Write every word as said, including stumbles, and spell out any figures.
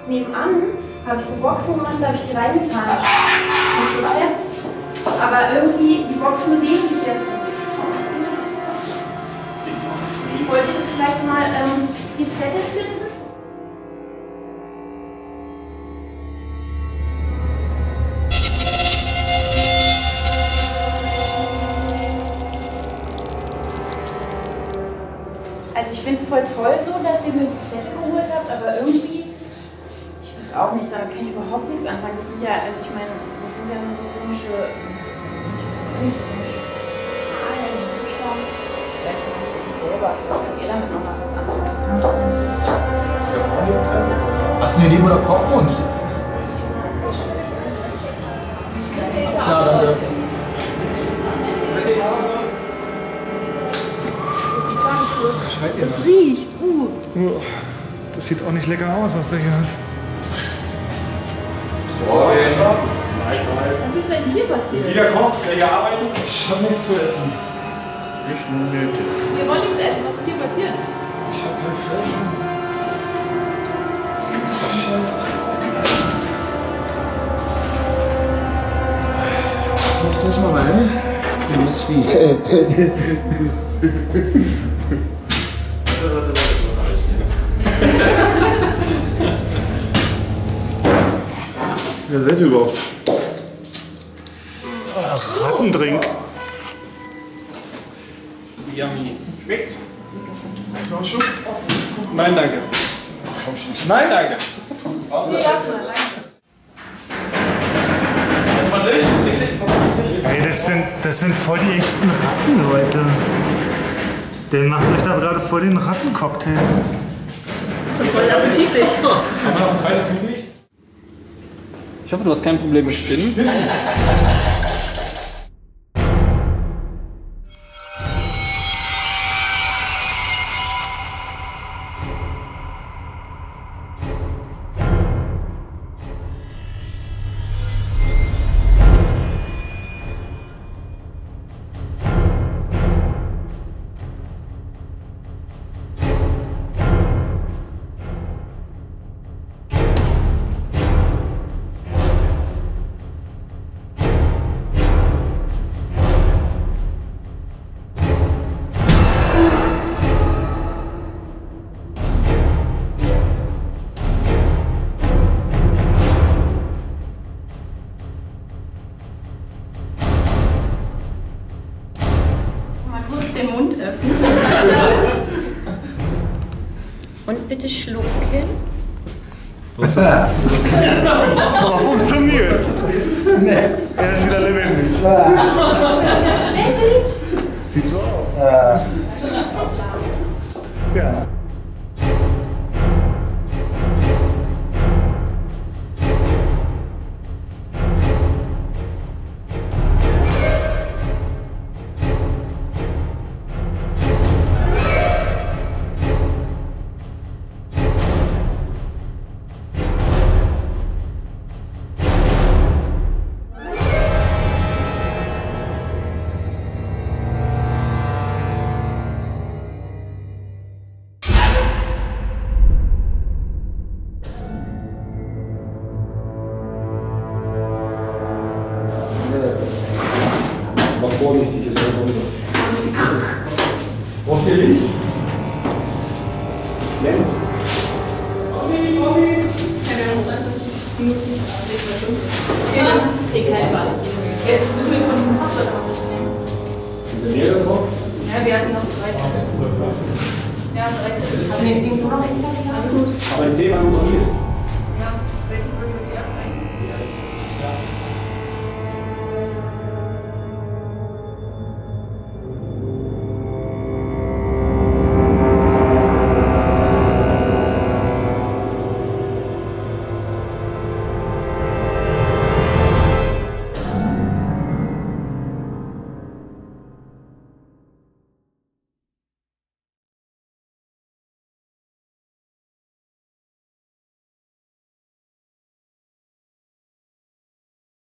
nebenan habe ich so Boxen gemacht, da habe ich die reingetan. Das Rezept. Aber irgendwie, die Boxen bewegen sich jetzt. Wollt ihr das vielleicht mal ähm, die Zettel finden? Also ich finde es voll toll so, dass ihr mir die Zettel geholt habt, aber irgendwie, ich weiß auch nicht, damit kann ich überhaupt nichts anfangen. Das sind ja, also ich meine, das sind ja nur so komische, ich weiß auch nicht, so komische Zahlen, Buchstaben. Vielleicht kann ich das selber, vielleicht könnt ihr damit noch mal was anfangen. Hast du eine Idee, wo der Kopf wohnt? Alles klar, danke. Es riecht, uh. Das sieht auch nicht lecker aus, was der hier hat. Was ist denn hier passiert? Sind Sie der Koch, der hier arbeitet? Ich hab nichts zu essen. Nicht nötig. Wir wollen nichts essen. Was ist hier passiert? Ich hab kein Fleisch. Scheiße. Was machst du jetzt mal rein? Du bist Vieh. Wer seid ihr überhaupt? Ach, Rattendrink. Yummy. Schmeckt's? Ist auch schon? Nein, danke. Nein, danke. Nee, erstmal, danke. Ey, das sind, das sind voll die echten Ratten, Leute. Der macht euch da gerade voll den Rattencocktail. Das ist voll appetitlich. Haben wir noch ein zweites Gericht? Ich hoffe, du hast kein Problem mit Spinnen. Den Mund öffnen. Und bitte schlucken. Aber funktioniert! Nee. Er ist wieder lebendig. Sieht so aus. Ja. Aber vorsichtig ist das runter. Braucht ihr Licht? Lenn. Mami, Mami! Ja, wir haben uns also Minuten, sechs Stunden. Ja, krieg keinen Ball. Jetzt müssen wir von diesem Passwort was jetzt nehmen. Sind wir näher drauf? Ja, wir hatten noch dreizehn. Ja, dreizehn. Aber nicht Ding so noch rechtzeitig. Also gut. Aber die Themen haben wir. Ja, welche wollen wir zuerst eins? Ja.